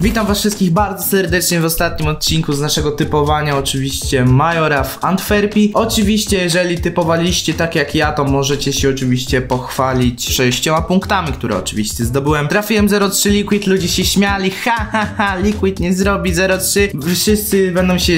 Witam was wszystkich bardzo serdecznie w ostatnim odcinku z naszego typowania, oczywiście Majora w Antwerpii. Oczywiście jeżeli typowaliście tak jak ja, to możecie się oczywiście pochwalić 6 punktami, które oczywiście zdobyłem. Trafiłem 0-3 Liquid, ludzie się śmiali, ha, Liquid nie zrobi 0-3. Wszyscy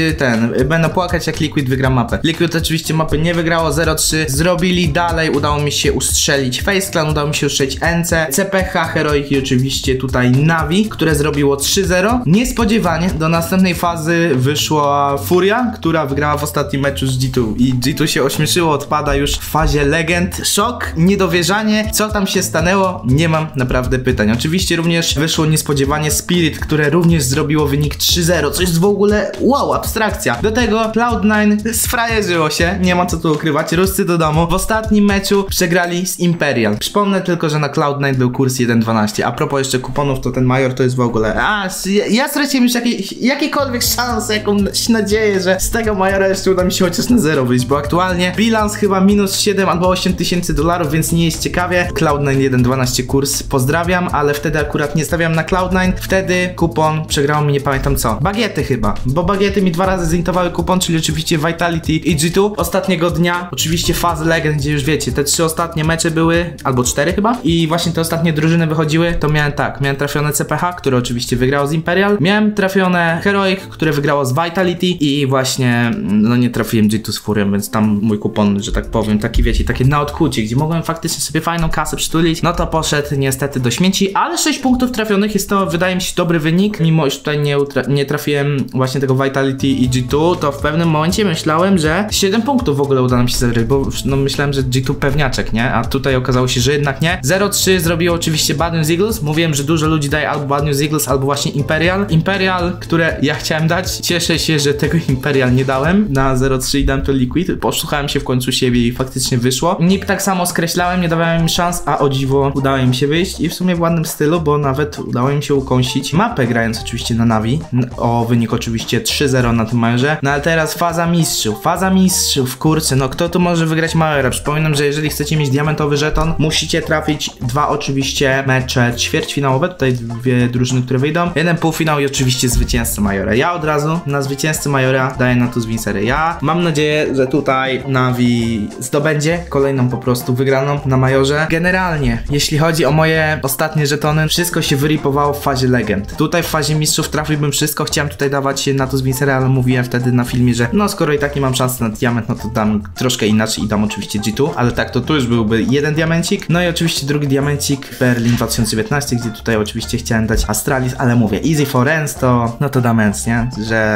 będą płakać jak Liquid wygra mapę. Liquid oczywiście mapy nie wygrało, 0-3 zrobili dalej, udało mi się ustrzelić Face Clan, udało mi się ustrzelić NC, CPH, Heroic i oczywiście tutaj Navi, które zrobiło 3-0. Niespodziewanie do następnej fazy wyszła Furia, która wygrała w ostatnim meczu z G2 i G2 się ośmieszyło, odpada już w fazie legend. Szok, niedowierzanie, co tam się stanęło? Nie mam naprawdę pytań. Oczywiście również wyszło niespodziewanie Spirit, które również zrobiło wynik 3-0, co jest w ogóle wow, abstrakcja. Do tego Cloud9 sfrajerzyło się, nie ma co tu ukrywać, Ruscy do domu. W ostatnim meczu przegrali z Imperial. Przypomnę tylko, że na Cloud9 był kurs 1.12. A propos jeszcze kuponów, to ten Major to jest w ogóle... Ja straciłem już jakiekolwiek szanse, jakąś nadzieję, że z tego Majora jeszcze uda mi się chociaż na 0 wyjść, bo aktualnie bilans chyba minus 7 albo 8 tysięcy dolarów, więc nie jest ciekawie. Cloud9 1.12 kurs, pozdrawiam, ale wtedy akurat nie stawiam na Cloud9. Wtedy kupon przegrało mi nie pamiętam co. Bagiety chyba, bo bagiety mi 2 razy zintowały kupon, czyli oczywiście Vitality i G2. Ostatniego dnia, oczywiście fazy legend, gdzie już wiecie, te 3 ostatnie mecze były, albo 4 chyba, i właśnie te ostatnie drużyny wychodziły, to miałem trafione CPH, które oczywiście wygrało z Imperial, miałem trafione Heroic, które wygrało z Vitality i właśnie, no nie trafiłem G2 z Furią, więc tam mój kupon, że tak powiem, taki wiecie, takie na odkucie, gdzie mogłem faktycznie sobie fajną kasę przytulić, no to poszedł niestety do śmieci, ale 6 punktów trafionych jest to, wydaje mi się, dobry wynik, mimo że tutaj nie trafiłem właśnie tego Vitality i G2, to w pewnym momencie myślałem, że 7 punktów w ogóle uda nam się zebrać, bo no myślałem, że G2 pewniaczek, nie? A tutaj okazało się, że jednak nie. 0-3 zrobiło oczywiście Bad News Eagles, mówiłem, że dużo ludzi daje albo Bad News Eagles, albo właśnie Imperial, które ja chciałem dać. Cieszę się, że tego Imperial nie dałem na 0-3 i dałem to Liquid. Posłuchałem się w końcu siebie i faktycznie wyszło. NiP tak samo skreślałem, nie dawałem im szans, a o dziwo udało im się wyjść i w sumie w ładnym stylu, bo nawet udało im się ukąsić mapę, grając oczywiście na Navi. O wynik oczywiście 3-0 na tym Majorze. No ale teraz faza mistrzów, kurczę, no kto tu może wygrać Majora? Przypominam, że jeżeli chcecie mieć diamentowy żeton, musicie trafić 2 oczywiście mecze ćwierćfinałowe, tutaj 2 drużyny, które wyjdą, 1 półfinał i oczywiście zwycięzcę Majora. Ja od razu na zwycięzcę Majora daję na tu zwinserę. Ja mam nadzieję, że tutaj Navi zdobędzie kolejną po prostu wygraną na Majorze. Generalnie, jeśli chodzi o moje ostatnie żetony, wszystko się wyripowało w fazie legend. Tutaj w fazie mistrzów trafiłbym wszystko, chciałem tutaj dawać na tu zwinserę, ale mówiłem wtedy na filmie, że no skoro i tak nie mam szansy na diament, no to dam troszkę inaczej i dam oczywiście G2, ale tak to tu już byłby jeden diamencik, no i oczywiście drugi diamencik Berlin 2019, gdzie tutaj oczywiście chciałem dać Astralis, ale mówię, Easy for Ends to, no to dam Ends, nie?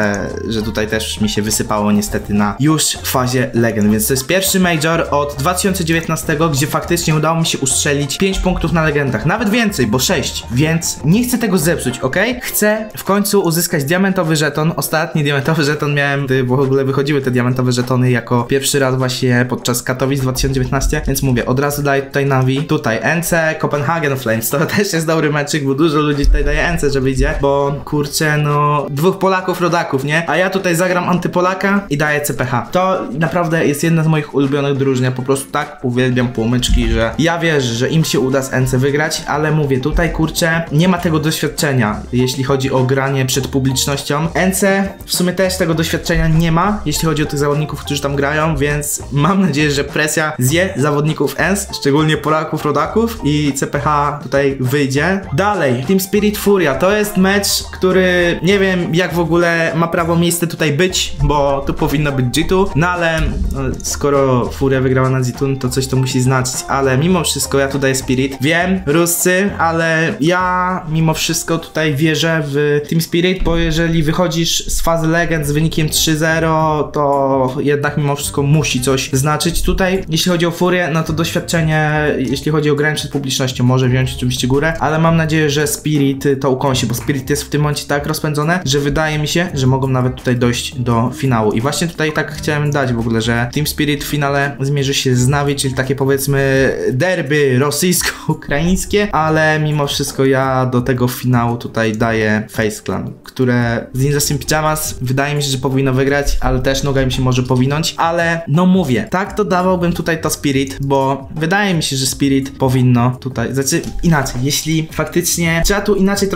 Że tutaj też mi się wysypało niestety na już fazie legend, więc to jest pierwszy major od 2019, gdzie faktycznie udało mi się ustrzelić 5 punktów na legendach, nawet więcej, bo 6, więc nie chcę tego zepsuć, ok? Chcę w końcu uzyskać diamentowy żeton. Ostatni diamentowy żeton miałem, gdy w ogóle wychodziły te diamentowe żetony jako pierwszy raz właśnie podczas Katowic 2019, więc mówię, od razu daję tutaj Navi, tutaj NC, Copenhagen Flames, to też jest dobry meczyk, bo dużo ludzi tutaj daje NC, że wyjdzie, bo kurczę, no 2 Polaków rodaków, nie? A ja tutaj zagram antypolaka i daję CPH. To naprawdę jest jedna z moich ulubionych drużyn, ja po prostu tak uwielbiam płomyczki, że ja wierzę, że im się uda z NC wygrać, ale mówię, tutaj kurczę, nie ma tego doświadczenia, jeśli chodzi o granie przed publicznością. NC w sumie też tego doświadczenia nie ma, jeśli chodzi o tych zawodników, którzy tam grają, więc mam nadzieję, że presja zje zawodników NC, szczególnie Polaków, rodaków i CPH tutaj wyjdzie. Dalej, Team Spirit Furia, to jest mecz, który nie wiem jak w ogóle ma prawo miejsce tutaj być, bo tu powinno być G2, no ale no, skoro Furia wygrała na G2, to coś to musi znaczyć, ale mimo wszystko ja tu daję Spirit. Wiem, Ruscy, ale ja mimo wszystko tutaj wierzę w Team Spirit, bo jeżeli wychodzisz z fazy legend z wynikiem 3-0, to jednak mimo wszystko musi coś znaczyć. Tutaj, jeśli chodzi o Furię, no to doświadczenie, jeśli chodzi o grę przed publicznością, może wziąć oczywiście górę, ale mam nadzieję, że Spirit to ukąsi, bo Spirit jest w tym momencie tak rozpędzone, że wydaje mi się, że mogą nawet tutaj dojść do finału. I właśnie tutaj tak chciałem dać w ogóle, że Team Spirit w finale zmierzy się z Navi, czyli takie powiedzmy derby rosyjsko-ukraińskie, ale mimo wszystko ja do tego finału tutaj daję Face Clan, które z Ninja Sim Pyjamas wydaje mi się, że powinno wygrać, ale też noga im się może powinąć, ale no mówię, tak to dawałbym tutaj to Spirit, bo wydaje mi się, że Spirit powinno tutaj, znaczy inaczej, jeśli faktycznie trzeba tu inaczej trochę zagrać.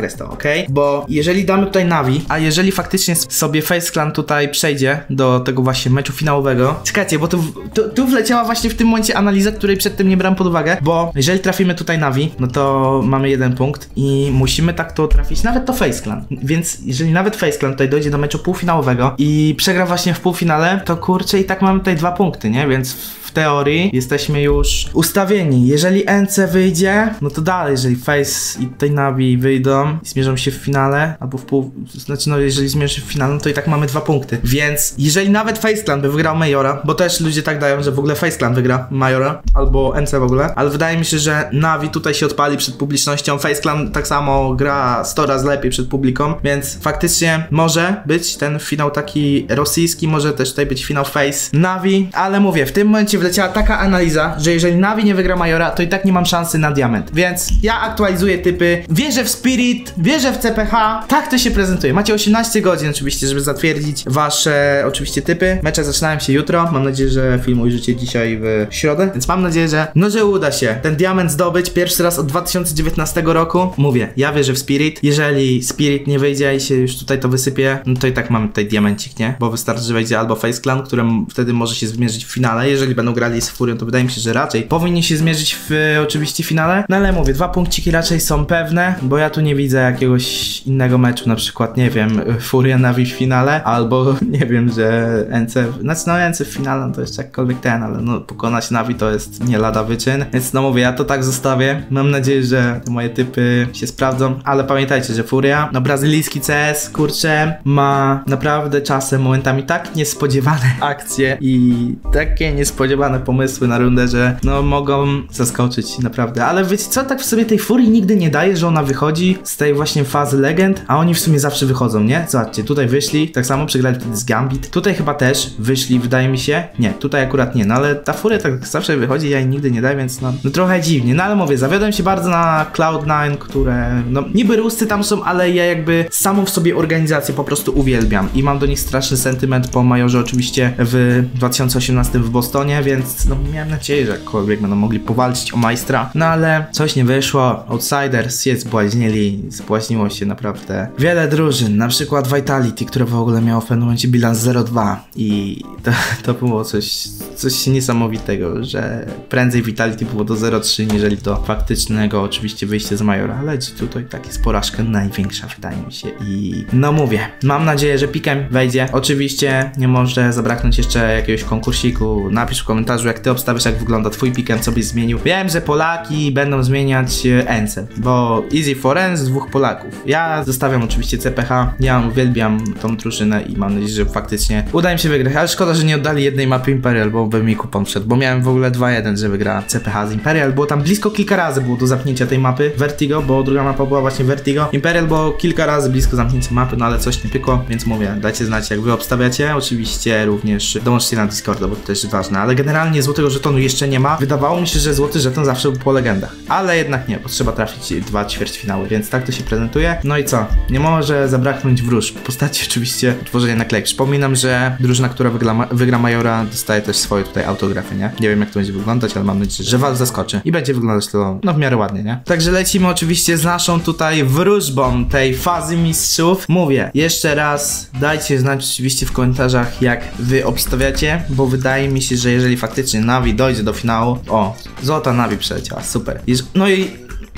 jest to, okej? Bo jeżeli damy tutaj Navi, a jeżeli faktycznie sobie FaZe Clan tutaj przejdzie do tego właśnie meczu finałowego, czekajcie, bo tu wleciała właśnie w tym momencie analiza, której przedtem nie brałem pod uwagę, bo jeżeli trafimy tutaj Navi, no to mamy 1 punkt i musimy tak to trafić, nawet to FaZe Clan, więc jeżeli nawet FaZe Clan tutaj dojdzie do meczu półfinałowego i przegra właśnie w półfinale, to kurczę i tak mamy tutaj 2 punkty, nie? Więc w teorii jesteśmy już ustawieni. Jeżeli NC wyjdzie, no to dalej, jeżeli FaZe i tutaj Navi wyjdą i zmierzą się w finale, albo znaczy no jeżeli zmierzą się w finale, no to i tak mamy 2 punkty. Więc jeżeli nawet FaZe Clan by wygrał Majora, bo też ludzie tak dają, że w ogóle FaZe Clan wygra Majora, albo NC w ogóle, ale wydaje mi się, że Navi tutaj się odpali przed publicznością, FaZe Clan tak samo gra 100 razy lepiej przed publiką, więc faktycznie może być ten finał taki rosyjski, może też tutaj być finał FaZe Navi, ale mówię, w tym momencie wleciała taka analiza, że jeżeli Navi nie wygra Majora, to i tak nie mam szansy na diament. Więc ja aktualizuję typy, wierzę w Spirit, wierzę w CPH, tak to się prezentuje. Macie 18 godzin oczywiście, żeby zatwierdzić wasze oczywiście typy. Mecze zaczynają się jutro, mam nadzieję, że film ujrzycie dzisiaj w środę, więc mam nadzieję, że uda się ten diament zdobyć pierwszy raz od 2019 roku. Mówię, ja wierzę w Spirit. Jeżeli Spirit nie wyjdzie i się już tutaj to wysypie, no to i tak mamy tutaj diamencik, nie? Bo wystarczy, że wejdzie albo FaZe Clan, którym wtedy może się zmierzyć w finale. Jeżeli będą grali z Furią, to wydaje mi się, że raczej powinni się zmierzyć w oczywiście finale. No ale mówię, 2 punkciki raczej są pewne, bo ja tu nie widzę jakiegoś innego meczu, na przykład, nie wiem, Furia Navi w finale, albo nie wiem, że NC, znaczy no NC w finale, no to jeszcze jakkolwiek ten, ale no pokonać Navi to jest nie lada wyczyn, więc no mówię, ja to tak zostawię. Mam nadzieję, że te moje typy się sprawdzą, ale pamiętajcie, że Furia, no brazylijski CS, kurczę, ma naprawdę czasem momentami tak niespodziewane akcje i takie niespodziewane pomysły na rundę, że no mogą zaskoczyć naprawdę, ale wiecie co, tak w sobie tej Furii nigdy nie daje, że ona wychodzi z tej właśnie fazy legend, a oni w sumie zawsze wychodzą, nie? Zobaczcie, tutaj wyszli, tak samo przegrali wtedy z Gambit, tutaj chyba też wyszli, wydaje mi się, nie, tutaj akurat nie, no ale ta Furia tak zawsze wychodzi, ja jej nigdy nie daję, więc no trochę dziwnie, no ale mówię, zawiodłem się bardzo na Cloud9, które, no niby ruscy tam są, ale ja jakby samą w sobie organizację po prostu uwielbiam i mam do nich straszny sentyment po Majorze oczywiście w 2018 w Bostonie, więc no miałem nadzieję, że jakkolwiek będą mogli powalczyć o majstra, no ale coś nie wyszło, Outsiders się zbłaźniło się naprawdę wiele drużyn, na przykład Vitality, które w ogóle miało w pewnym momencie bilans 0-2 i to było coś niesamowitego, że prędzej Vitality było do 0-3 niżeli to faktycznego oczywiście wyjście z Majora, ale tutaj tak jest porażka największa, wydaje mi się i no mówię, mam nadzieję, że pikiem wejdzie, oczywiście nie może zabraknąć jeszcze jakiegoś konkursiku, napisz w komentarzu jak ty obstawiasz, jak wygląda twój pikem, co byś zmienił. Wiem, że Polaki będą zmieniać NC, bo Easy for N z 2 Polaków. Ja zostawiam oczywiście CPH, ja uwielbiam tą drużynę i mam nadzieję, że faktycznie uda im się wygrać, ale szkoda, że nie oddali jednej mapy Imperial, bo by mi kupon wszedł, bo miałem w ogóle 2-1, że wygra CPH z Imperial, było tam blisko kilka razy było do zamknięcia tej mapy Vertigo, bo druga mapa była właśnie Vertigo. Imperial było kilka razy blisko zamknięcia mapy, no ale coś nie pykło, więc mówię, dajcie znać jak wy obstawiacie, oczywiście również dołączcie na Discorda, bo to też jest ważne, ale generalnie złotego żetonu jeszcze nie ma. Wydawało mi się, że złoty żeton zawsze był po legendach, ale jednak nie, bo trzeba trafić 2 ćwierćfinały, więc tak to się prezentuje. No i co? Nie może zabraknąć wróż. W postaci oczywiście tworzenia naklejek. Przypominam, że drużyna, która wygra Majora, dostaje też swoje tutaj autografy, nie? Nie wiem jak to będzie wyglądać, ale mam nadzieję, że was zaskoczy i będzie wyglądać to no w miarę ładnie, nie? Także lecimy oczywiście z naszą tutaj wróżbą tej fazy mistrzów. Mówię, jeszcze raz dajcie znać oczywiście w komentarzach jak wy obstawiacie, bo wydaje mi się, że jeżeli faktycznie Navi dojdzie do finału, o, złota Navi przeleciała, super. No i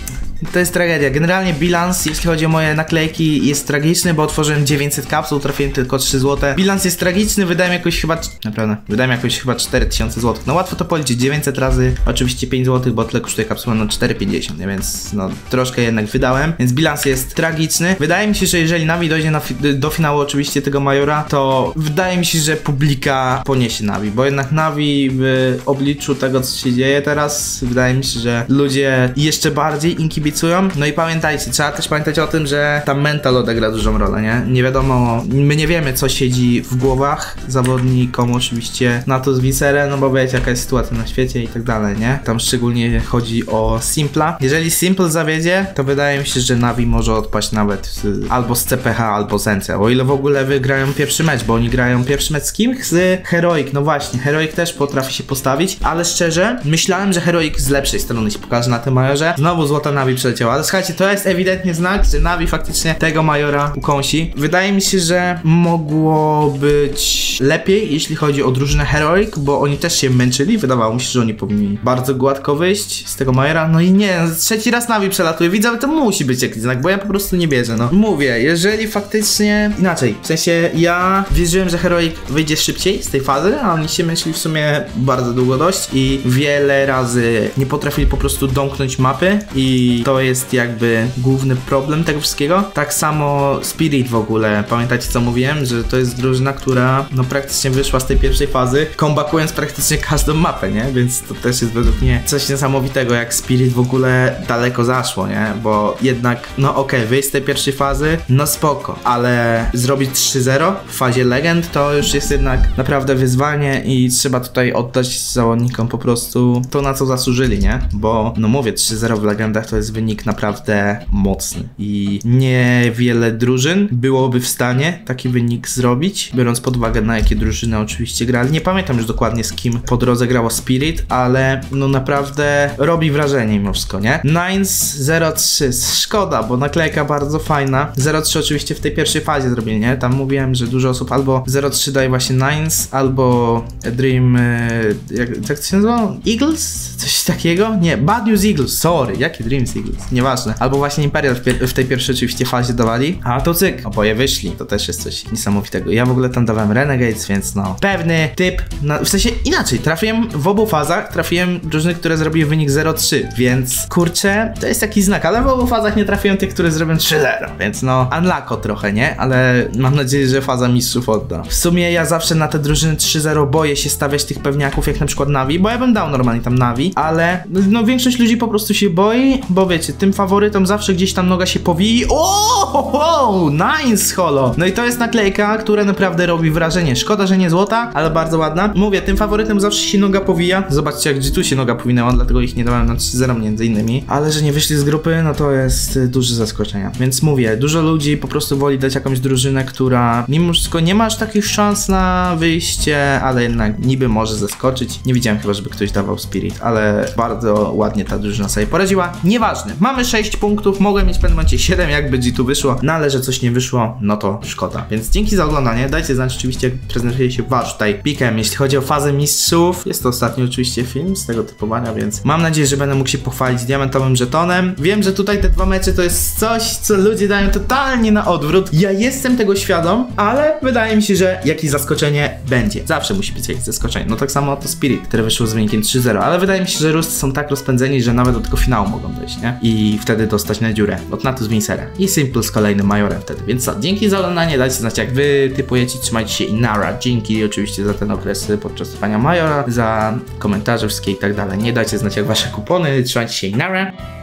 to jest tragedia. Generalnie bilans, jeśli chodzi o moje naklejki, jest tragiczny, bo otworzyłem 900 kapsuł, trafiłem tylko 3 zł. Bilans jest tragiczny, wydałem jakoś chyba, naprawdę, wydałem jakoś chyba 4000 zł. No łatwo to policzyć, 900 razy oczywiście 5 zł, bo tyle kosztuje kapsuła, no 4,50, nie? Więc no troszkę jednak wydałem, więc bilans jest tragiczny. Wydaje mi się, że jeżeli Navi dojdzie do finału oczywiście tego Majora, to wydaje mi się, że publika poniesie Navi, bo jednak Navi w obliczu tego, co się dzieje teraz, wydaje mi się, że ludzie jeszcze bardziej inkibicują. No i pamiętajcie, trzeba też pamiętać o tym, że tam mental odegra dużą rolę, nie? Nie wiadomo, my nie wiemy co siedzi w głowach zawodnikom oczywiście na to z Viserem, no bo wiecie jaka jest sytuacja na świecie i tak dalej, nie? Tam szczególnie chodzi o Simpla. Jeżeli Simple zawiedzie, to wydaje mi się, że Navi może odpaść nawet albo z CPH, albo z NC, o ile w ogóle wygrają pierwszy mecz, bo oni grają pierwszy mecz z kim? Z Heroic, no właśnie, Heroic też potrafi się postawić, ale szczerze, myślałem, że Heroic z lepszej strony się pokaże na tym Majorze. Znowu złota Navi przeleciało. Ale słuchajcie, to jest ewidentnie znak, że Navi faktycznie tego Majora ukąsi. Wydaje mi się, że mogło być lepiej, jeśli chodzi o drużynę Heroic, bo oni też się męczyli. Wydawało mi się, że oni powinni bardzo gładko wyjść z tego Majora. No i nie, trzeci raz Navi przelatuje. Widzę, to musi być jakiś znak, bo ja po prostu nie wierzę, no. Mówię, jeżeli faktycznie... Inaczej, w sensie ja wierzyłem, że Heroic wyjdzie szybciej z tej fazy, a oni się męczyli w sumie bardzo długo dość i wiele razy nie potrafili po prostu domknąć mapy i to jest jakby główny problem tego wszystkiego. Tak samo Spirit w ogóle, pamiętacie co mówiłem, że to jest drużyna, która no praktycznie wyszła z tej pierwszej fazy, comebackując praktycznie każdą mapę, nie? Więc to też jest według mnie coś niesamowitego, jak Spirit w ogóle daleko zaszło, nie? Bo jednak, no okej, wyjść z tej pierwszej fazy, no spoko, ale zrobić 3-0 w fazie Legend to już jest jednak naprawdę wyzwanie i trzeba tutaj oddać zawodnikom po prostu to, na co zasłużyli, nie? Bo, no mówię, 3-0 w Legendach to jest wynik naprawdę mocny i niewiele drużyn byłoby w stanie taki wynik zrobić, biorąc pod uwagę, na jakie drużyny oczywiście grali. Nie pamiętam już dokładnie, z kim po drodze grało Spirit, ale no naprawdę robi wrażenie mimo wszystko, nie? Nines 0-3, szkoda, bo naklejka bardzo fajna. 0-3 oczywiście w tej pierwszej fazie zrobili, nie? Tam mówiłem, że dużo osób albo 0-3 daje właśnie Nines, albo Dream... jak to się nazywa? Eagles? Coś takiego? Nie, Bad News Eagles, sorry, jakie Dreams Eagles? Nieważne. Albo właśnie Imperial w tej pierwszej oczywiście fazie dawali, a to cyk, oboje wyszli. To też jest coś niesamowitego. Ja w ogóle tam dawałem Renegades, więc no, pewny typ, w sensie inaczej, trafiłem w obu fazach, trafiłem drużyny, które zrobiły wynik 0-3, więc kurczę, to jest taki znak, ale w obu fazach nie trafiłem tych, które zrobią 3-0, więc no, unlucko trochę, nie? Ale mam nadzieję, że faza mistrzów odda. W sumie ja zawsze na te drużyny 3-0 boję się stawiać tych pewniaków, jak na przykład Navi, bo ja bym dał normalnie tam Navi, ale no większość ludzi po prostu się boi, bo wiecie, tym faworytom zawsze gdzieś tam noga się powii. O, nice holo! No i to jest naklejka, która naprawdę robi wrażenie. Szkoda, że nie złota, ale bardzo ładna. Mówię, tym faworytem zawsze się noga powija. Zobaczcie, jak G2 się noga powinęła, dlatego ich nie dałem na 3-0 między innymi. Ale że nie wyszli z grupy, no to jest duże zaskoczenie. Więc mówię, dużo ludzi po prostu woli dać jakąś drużynę, która mimo wszystko nie ma aż takich szans na wyjście, ale jednak niby może zaskoczyć. Nie widziałem chyba, żeby ktoś dawał Spirit, ale bardzo ładnie ta drużyna sobie poradziła. Nieważne, mamy 6 punktów, mogłem mieć w pewnym momencie 7, jakby G2 wyszło, no ale że coś nie wyszło, no to szkoda. Więc dzięki za oglądanie, dajcie znać oczywiście, jak prezentuje się wasz tutaj pikem, jeśli chodzi o fazę mistrzów. Jest to ostatni oczywiście film z tego typowania, więc mam nadzieję, że będę mógł się pochwalić diamentowym żetonem. Wiem, że tutaj te dwa mecze to jest coś, co ludzie dają totalnie na odwrót. Ja jestem tego świadom, ale wydaje mi się, że jakieś zaskoczenie będzie. Zawsze musi być jakieś zaskoczenie. No tak samo to Spirit, które wyszło z wynikiem 3-0, ale wydaje mi się, że Rusty są tak rozpędzeni, że nawet do tego finału mogą dojść, nie? I wtedy dostać na dziurę od Natus Vincera i Simple z kolejnym Majorem wtedy. Więc co, dzięki za oglądanie, dajcie znać, jak wy typujecie, trzymajcie się i nara. Dzięki oczywiście za ten okres podczas trwania Majora, za komentarze wszystkie i tak dalej. Nie dajcie znać, jak wasze kupony, trzymajcie się i nara.